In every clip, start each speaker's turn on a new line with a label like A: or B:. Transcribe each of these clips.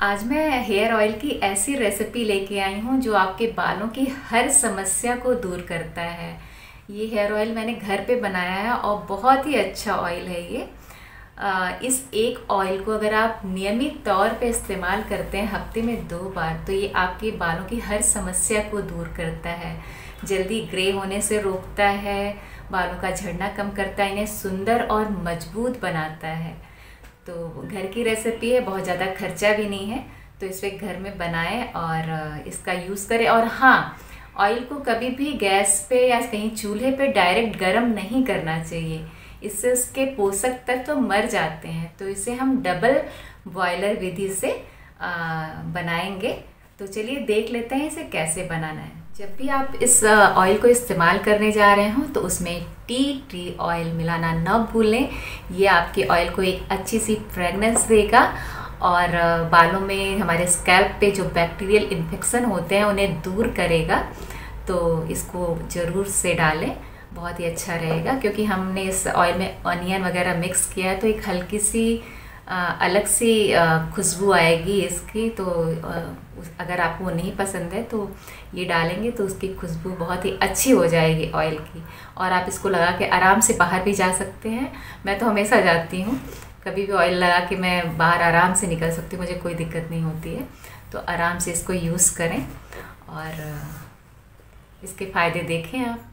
A: आज मैं hair oil की ऐसी रेसिपी लेके आई हूँ जो आपके बालों की हर समस्या को दूर करता है। ये हेयर ऑयल मैंने घर पे बनाया है और बहुत ही अच्छा ऑयल है ये। इस एक ऑयल को अगर आप नियमित तौर पे इस्तेमाल करते हैं हफ्ते में 2 बार, तो ये आपके बालों की हर समस्या को दूर करता है। जल्दी ग्रे होने से रोकता है, बालों का झड़ना कम करता है, इन्हें सुंदर और मजबूत बनाता है। तो घर की रेसिपी है, बहुत ज़्यादा खर्चा भी नहीं है, तो इसे घर में बनाएं और इसका यूज़ करें। और हाँ, ऑयल को कभी भी गैस पे या कहीं चूल्हे पे डायरेक्ट गरम नहीं करना चाहिए, इससे उसके पोषक तत्व तो मर जाते हैं। तो इसे हम डबल बॉयलर विधि से बनाएंगे। तो चलिए देख लेते हैं इसे कैसे बनाना है। जब भी आप इस ऑयल को इस्तेमाल करने जा रहे हो तो उसमें टी ट्री ऑयल मिलाना ना भूलें। ये आपके ऑयल को एक अच्छी सी फ्रेगनेंस देगा और बालों में, हमारे स्कैल्प पे जो बैक्टीरियल इन्फेक्शन होते हैं उन्हें दूर करेगा। तो इसको ज़रूर से डालें, बहुत ही अच्छा रहेगा। क्योंकि हमने इस ऑयल में अनियन वगैरह मिक्स किया है, तो एक हल्की सी अलग सी खुशबू आएगी इसकी। तो अगर आपको नहीं पसंद है तो ये डालेंगे तो उसकी खुशबू बहुत ही अच्छी हो जाएगी ऑयल की। और आप इसको लगा के आराम से बाहर भी जा सकते हैं। मैं तो हमेशा जाती हूँ, कभी भी ऑयल लगा के मैं बाहर आराम से निकल सकती हूँ, मुझे कोई दिक्कत नहीं होती है। तो आराम से इसको यूज़ करें और इसके फ़ायदे देखें आप।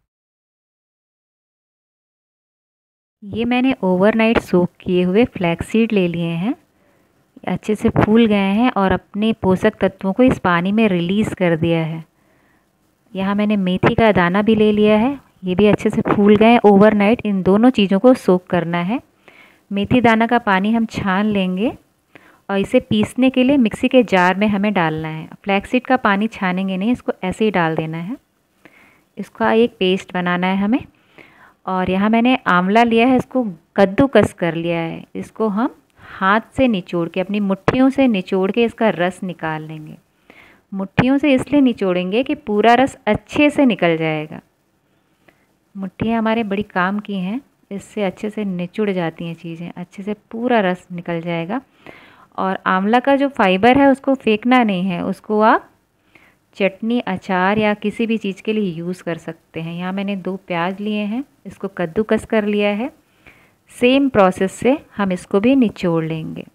B: ये मैंने ओवरनाइट सोक किए हुए फ्लैक्सीड ले लिए हैं। अच्छे से फूल गए हैं और अपने पोषक तत्वों को इस पानी में रिलीज़ कर दिया है। यहाँ मैंने मेथी का दाना भी ले लिया है, ये भी अच्छे से फूल गए हैं। ओवरनाइट इन दोनों चीज़ों को सोक करना है। मेथी दाना का पानी हम छान लेंगे और इसे पीसने के लिए मिक्सी के जार में हमें डालना है। फ्लैक्सीड का पानी छानेंगे नहीं, इसको ऐसे ही डाल देना है। इसका एक पेस्ट बनाना है हमें। और यहाँ मैंने आंवला लिया है, इसको कद्दूकस कर लिया है। इसको हम हाथ से निचोड़ के, अपनी मुट्ठियों से निचोड़ के इसका रस निकाल लेंगे। मुट्ठियों से इसलिए निचोड़ेंगे कि पूरा रस अच्छे से निकल जाएगा। मुट्ठियाँ हमारे बड़ी काम की हैं, इससे अच्छे से निचुड़ जाती हैं चीज़ें, अच्छे से पूरा रस निकल जाएगा। और आंवला का जो फाइबर है उसको फेंकना नहीं है, उसको आप चटनी, अचार या किसी भी चीज़ के लिए यूज़ कर सकते हैं। यहाँ मैंने 2 प्याज लिए हैं, इसको कद्दूकस कर लिया है। सेम प्रोसेस से हम इसको भी निचोड़ लेंगे।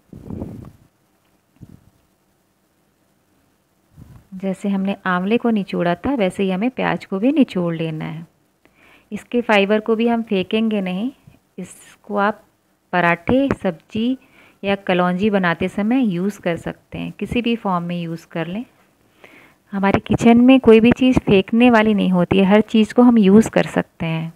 B: जैसे हमने आंवले को निचोड़ा था वैसे ही हमें प्याज को भी निचोड़ लेना है। इसके फाइबर को भी हम फेंकेंगे नहीं, इसको आप पराठे, सब्जी या कलौंजी बनाते समय यूज़ कर सकते हैं, किसी भी फॉर्म में यूज़ कर लें। हमारे किचन में कोई भी चीज़ फेंकने वाली नहीं होती है, हर चीज़ को हम यूज़ कर सकते हैं।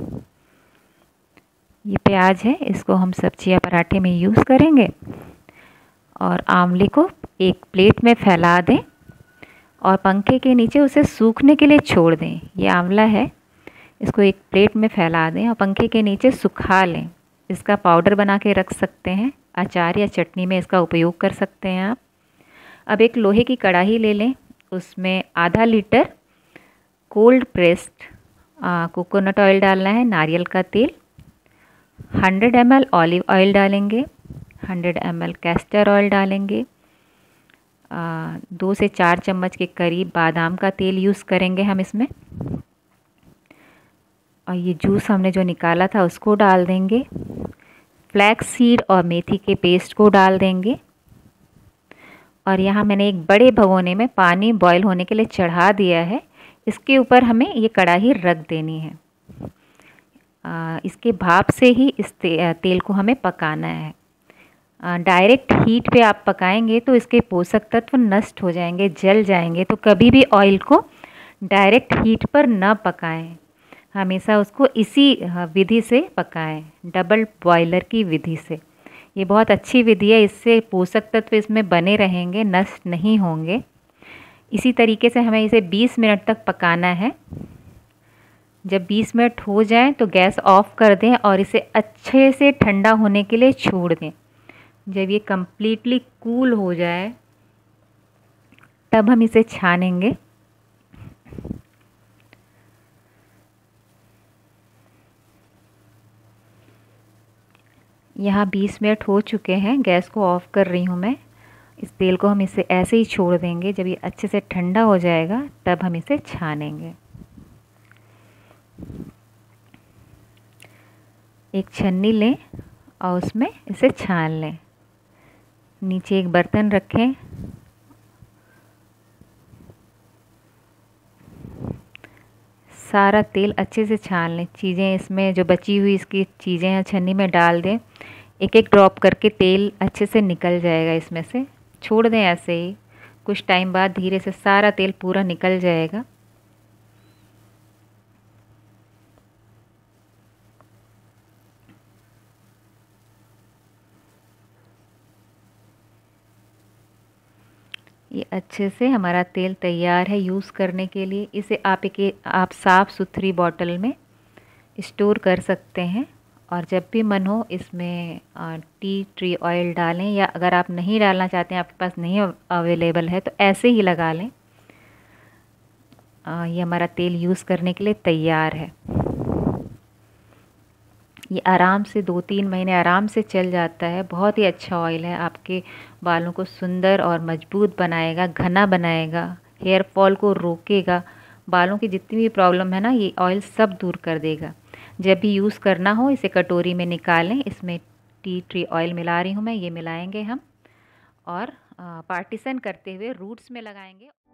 B: ये प्याज है, इसको हम सब्जी या पराठे में यूज़ करेंगे। और आंवले को एक प्लेट में फैला दें और पंखे के नीचे उसे सूखने के लिए छोड़ दें। ये आंवला है, इसको एक प्लेट में फैला दें और पंखे के नीचे सुखा लें। इसका पाउडर बना के रख सकते हैं, अचार या चटनी में इसका उपयोग कर सकते हैं आप। अब एक लोहे की कढ़ाई ले लें, उसमें आधा litre cold pressed coconut oil डालना है, नारियल का तेल। 100 ml ऑलिव ऑयल डालेंगे, 100 ml कैस्टर ऑयल डालेंगे। 2 से 4 चम्मच के करीब बादाम का तेल यूज़ करेंगे हम इसमें। और ये जूस हमने जो निकाला था उसको डाल देंगे। फ्लैक्स सीड और मेथी के पेस्ट को डाल देंगे। और यहाँ मैंने एक बड़े भगोने में पानी बॉईल होने के लिए चढ़ा दिया है, इसके ऊपर हमें ये कढ़ाई रख देनी है। इसके भाप से ही इस तेल को हमें पकाना है। डायरेक्ट हीट पे आप पकाएंगे तो इसके पोषक तत्व नष्ट हो जाएंगे, जल जाएंगे। तो कभी भी ऑयल को डायरेक्ट हीट पर न पकाएं, हमेशा उसको इसी विधि से पकाएं, डबल बॉयलर की विधि से। ये बहुत अच्छी विधि है, इससे पोषक तत्व इसमें बने रहेंगे, नष्ट नहीं होंगे। इसी तरीके से हमें इसे 20 मिनट तक पकाना है। जब 20 मिनट हो जाएं तो गैस ऑफ कर दें और इसे अच्छे से ठंडा होने के लिए छोड़ दें। जब ये कम्प्लीटली कूल हो जाए तब हम इसे छानेंगे। यहाँ 20 मिनट हो चुके हैं, गैस को ऑफ़ कर रही हूँ मैं। इस तेल को हम इसे ऐसे ही छोड़ देंगे। जब ये अच्छे से ठंडा हो जाएगा तब हम इसे छानेंगे। एक छन्नी लें और उसमें इसे छान लें। नीचे एक बर्तन रखें, सारा तेल अच्छे से छान लें। चीज़ें इसमें जो बची हुई इसकी चीज़ें हैं छन्नी में डाल दें। एक एक ड्रॉप करके तेल अच्छे से निकल जाएगा इसमें से। छोड़ दें ऐसे ही, कुछ टाइम बाद धीरे से सारा तेल पूरा निकल जाएगा। ये अच्छे से हमारा तेल तैयार है यूज़ करने के लिए। इसे आप साफ़ सुथरी बॉटल में स्टोर कर सकते हैं और जब भी मन हो इसमें टी ट्री ऑयल डालें, या अगर आप नहीं डालना चाहते हैं, आपके पास नहीं अवेलेबल है, तो ऐसे ही लगा लें। ये हमारा तेल यूज़ करने के लिए तैयार है। ये आराम से 2-3 महीने आराम से चल जाता है। बहुत ही अच्छा ऑयल है, आपके बालों को सुंदर और मजबूत बनाएगा, घना बनाएगा, हेयर फॉल को रोकेगा। बालों की जितनी भी प्रॉब्लम है ना, ये ऑयल सब दूर कर देगा। जब भी यूज़ करना हो इसे कटोरी में निकालें। इसमें टी ट्री ऑयल मिला रही हूँ मैं, ये मिलाएंगे हम और पार्टीशन करते हुए रूट्स में लगाएंगे।